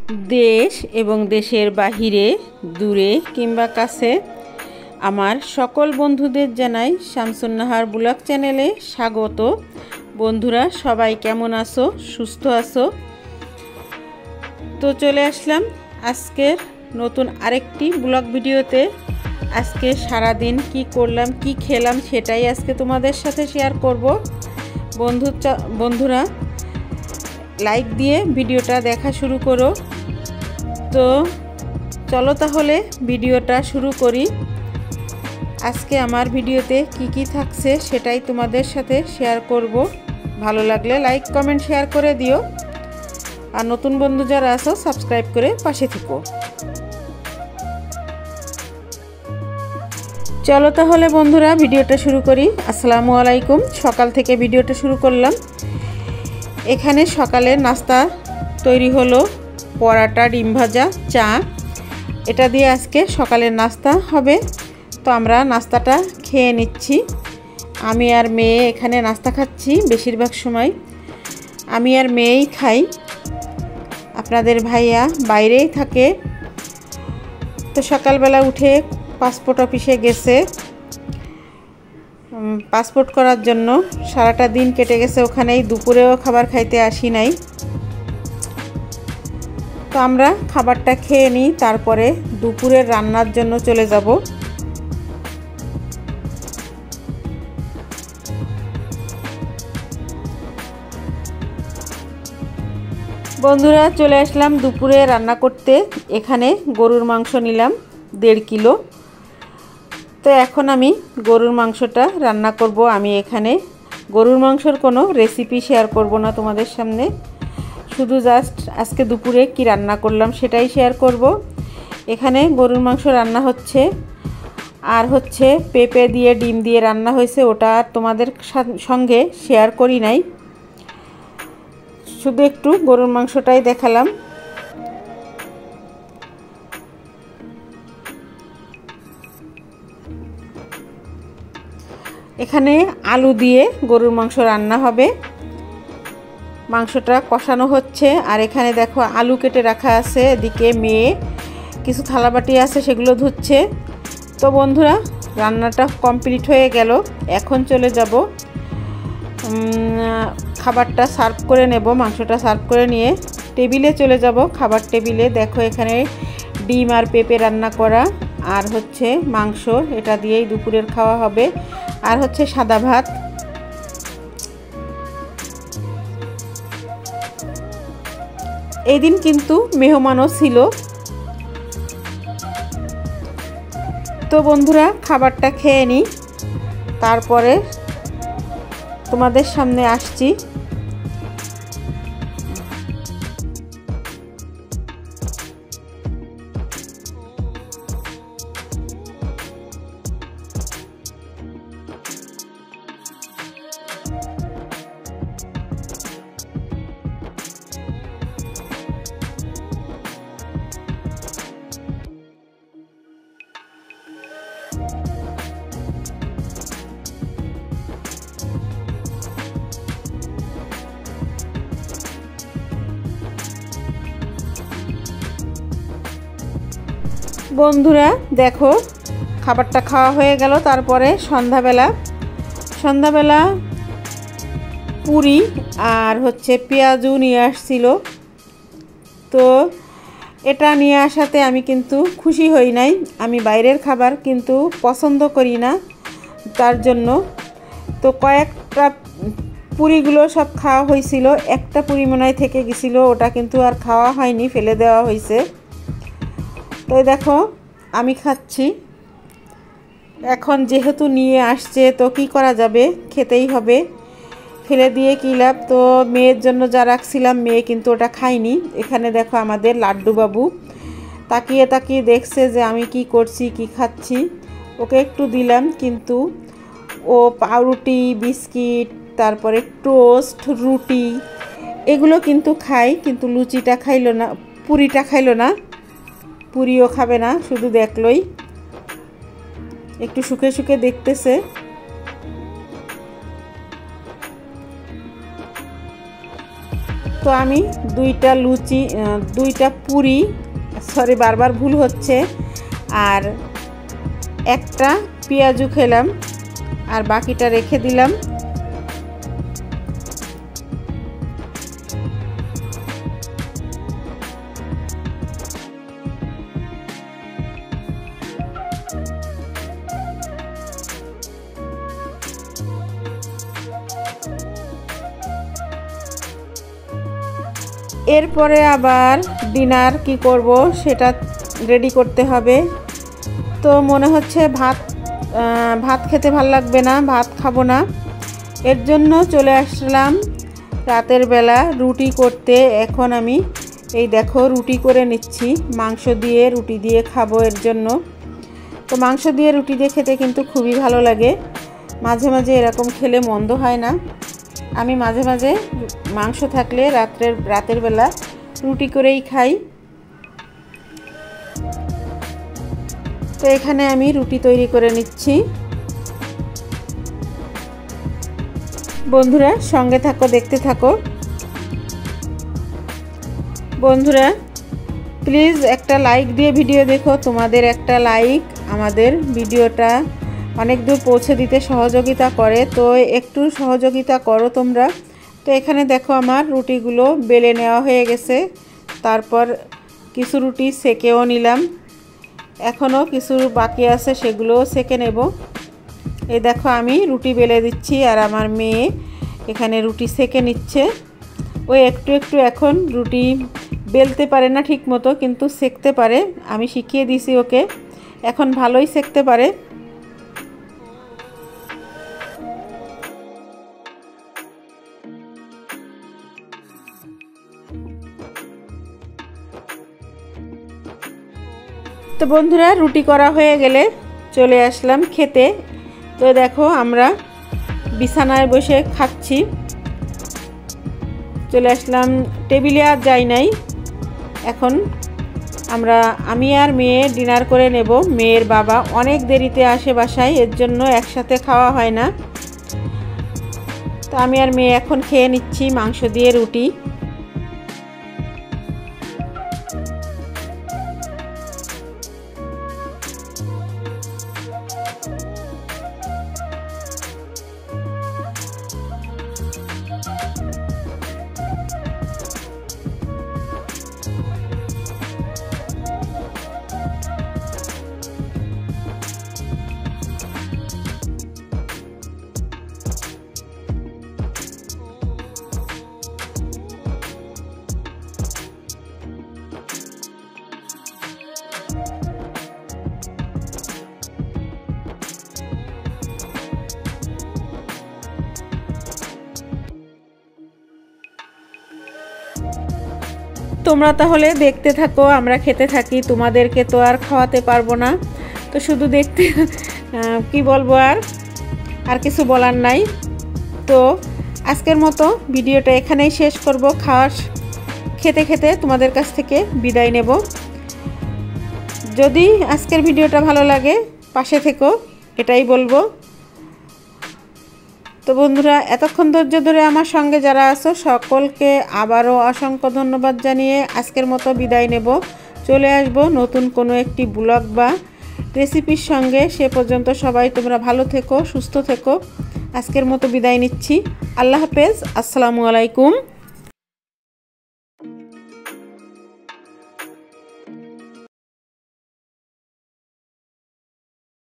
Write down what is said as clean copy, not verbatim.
দেশ এবং দেশের বাহিরে দূরে কিংবা কাছে আমার সকল বন্ধুদের জানাই শামসুন নাহার ব্লগ চ্যানেলে স্বাগত। বন্ধুরা সবাই কেমন আছো, সুস্থ আছো? তো চলে আসলাম আজকের নতুন আরেকটি ব্লগ ভিডিওতে। আজকে সারাদিন কি করলাম, কি খেলাম সেটাই আজকে তোমাদের সাথে শেয়ার করব। বন্ধুরা লাইক দিয়ে ভিডিওটা দেখা শুরু করো। তো চলো তাহলে ভিডিওটা শুরু করি। আজকে আমার ভিডিওতে কি কি থাকছে সেটাই তোমাদের সাথে শেয়ার করব। ভালো লাগলে লাইক কমেন্ট শেয়ার করে দিও, আর নতুন বন্ধু যারা আছো সাবস্ক্রাইব করে পাশে থেকো। চলো তাহলে বন্ধুরা ভিডিওটা শুরু করি। আসসালামু আলাইকুম। সকাল থেকে ভিডিওটা শুরু করলাম। এখানে সকালে নাস্তা তৈরি হলো, পরাটা, ডিম ভাজা, চা। এটা দিয়ে আজকে সকালের নাস্তা হবে। তো আমরা নাস্তাটা খেয়ে নিচ্ছি। আমি আর মেয়ে এখানে নাস্তা খাচ্ছি। বেশিরভাগ সময় আমি আর মেয়েই খাই, আপনাদের ভাইয়া বাইরেই থাকে। তো সকালবেলা উঠে পাসপোর্ট অফিসে গেছে পাসপোর্ট করার জন্য। সারাটা দিন কেটে গেছে ওখানেই, দুপুরেও খাবার খাইতে আসি নাই। তো আমরা খাবারটা খেয়ে নিই, তারপরে দুপুরের রান্নার জন্য চলে যাব। বন্ধুরা চলে আসলাম দুপুরে রান্না করতে। এখানে গরুর মাংস নিলাম 1.5 কিলো। তো এখন আমি গরুর মাংসটা রান্না করব। আমি এখানে গরুর মাংসর কোনো রেসিপি শেয়ার করব না তোমাদের সামনে, শুধু জাস্ট আজকে দুপুরে কি রান্না করলাম সেটাই শেয়ার করব। এখানে গরুর মাংস রান্না হচ্ছে, আর হচ্ছে পেঁপে দিয়ে ডিম দিয়ে রান্না হয়েছে। ওটা তোমাদের সঙ্গে শেয়ার করি নাই, শুধু একটু গরুর মাংসটাই দেখালাম। এখানে আলু দিয়ে গরুর মাংস রান্না হবে। মাংসটা কষানো হচ্ছে, আর এখানে দেখো আলু কেটে রাখা আছে। এদিকে মেয়ে কিছু থালাবাটি আছে সেগুলো ধুচ্ছে। তো বন্ধুরা রান্নাটা কমপ্লিট হয়ে গেল। এখন চলে যাব খাবারটা সার্ভ করে নেব। মাংসটা সার্ভ করে নিয়ে টেবিলে চলে যাব, খাবার টেবিলে। দেখো এখানে ডিম আর পেঁপে রান্না করা, আর হচ্ছে মাংস, এটা দিয়েই দুপুরের খাওয়া হবে। আর হচ্ছে সাদা ভাত। এই দিন কিন্তু মেহমানও ছিল। তো বন্ধুরা খাবারটা খেয়ে নিই, তারপরে তোমাদের সামনে আসছি। বন্ধুরা দেখো খাবারটা খাওয়া হয়ে গেল। তারপরে সন্ধ্যাবেলা পুরি আর হচ্ছে পেঁয়াজু নিয়ে আসছিল। তো এটা নিয়ে আসাতে আমি কিন্তু খুশি হই নাই। আমি বাইরের খাবার কিন্তু পছন্দ করি না, তার জন্য। তো কয়েকটা পুরিগুলো সব খাওয়া হয়েছিল। একটা পুরি মনে হয় থেকে গেছিল, ওটা কিন্তু আর খাওয়া হয়নি, ফেলে দেওয়া হয়েছে। তো দেখো আমি খাচ্ছি। এখন যেহেতু নিয়ে আসছে তো কি করা যাবে, খেতেই হবে, ফেলে দিয়ে কী লাভ। তো মেয়ের জন্য যা রাখছিলাম মেয়ে কিন্তু ওটা খাইনি। এখানে দেখো আমাদের লাড্ডু বাবু তাকিয়ে তাকিয়ে দেখছে যে আমি কি করছি, কি খাচ্ছি। ওকে একটু দিলাম, কিন্তু ও পাউরুটি, বিস্কিট, তারপরে টোস্ট, রুটি এগুলো কিন্তু খায়, কিন্তু লুচিটা খাইলো না, পুরিটা খাইলো না। পুরিও খাবে না, শুধু দেখলই, একটু শুকে শুকে দেখতেছে। তো তো আমি দুইটা পুরি, সরি বারবার ভুল হচ্ছে, আর একটা পেঁয়াজু খেলাম, আর বাকিটা রেখে দিলাম। এরপরে আবার ডিনার কি করব সেটা রেডি করতে হবে। তো মনে হচ্ছে ভাত খেতে ভাল লাগবে না, ভাত খাবো না, এর জন্য চলে আসলাম রাতের বেলা রুটি করতে। এখন আমি এই দেখো রুটি করে নিচ্ছি, মাংস দিয়ে রুটি দিয়ে খাবো এর জন্য। তো মাংস দিয়ে রুটি দিয়ে খেতে কিন্তু খুবই ভালো লাগে, মাঝে মাঝে এরকম খেলে মন্দ হয় না। আমি মাঝে মাঝে মাংস থাকলে রাতের বেলা রুটি করেই খাই। তো এখানে আমি রুটি তৈরি করে নিচ্ছি। বন্ধুরা সঙ্গে থাকো, দেখতে থাকো। বন্ধুরা প্লিজ একটা লাইক দিয়ে ভিডিও দেখো, তোমাদের একটা লাইক আমাদের ভিডিওটা অনেক দূর পৌঁছে দিতে সহযোগিতা করে, তো একটু সহযোগিতা করো তোমরা। তো এখানে দেখো আমার রুটিগুলো বেলে নেওয়া হয়ে গেছে, তারপর কিছু রুটি সেকেও নিলাম, এখনও কিছু বাকি আছে সেগুলোও সেকে নেব। এই দেখো আমি রুটি বেলে দিচ্ছি, আর আমার মেয়ে এখানে রুটি সেকে নিচ্ছে। ও একটু একটু এখন রুটি বেলতে পারে না ঠিক মতো, কিন্তু সেকতে পারে, আমি শিখিয়ে দিছি ওকে, এখন ভালোই সেকতে পারে। তো বন্ধুরা রুটি করা হয়ে গেলে চলে আসলাম খেতে। তো দেখো আমরা বিছানায় বসে খাচ্ছি, চলে আসলাম, টেবিলে আর যাই নাই। এখন আমি আর মেয়ে ডিনার করে নেব। মেয়ের বাবা অনেক দেরিতে আসে বাসায়, এর জন্য একসাথে খাওয়া হয় না। তো আমি আর মেয়ে এখন খেয়ে নিচ্ছি মাংস দিয়ে রুটি। তোমরা তাহলে দেখতে থাকো, আমরা খেতে থাকি, তোমাদেরকে তো আর খাওয়াতে পারবো না, তো শুধু দেখতে কি বলবো, আর কিছু বলার নাই। তো আজকের মতো ভিডিওটা এখানেই শেষ করব। খেতে খেতে তোমাদের কাছ থেকে বিদায় নেব। যদি আজকের ভিডিওটা ভালো লাগে পাশে থেকো, এটাই বলবো। তো বন্ধুরা এতক্ষণ ধৈর্য ধরে আমার সঙ্গে যারা আছো সকলকে আবারও অসংখ্য ধন্যবাদ জানিয়ে আজকের মতো বিদায় নেব। চলে আসব নতুন কোনো একটি ব্লগ বা রেসিপির সঙ্গে। সে পর্যন্ত সবাই তোমরা ভালো থেকো, সুস্থ থেকো। আজকের মতো বিদায় নিচ্ছি। আল্লাহ হাফেজ, আসসালামু আলাইকুম।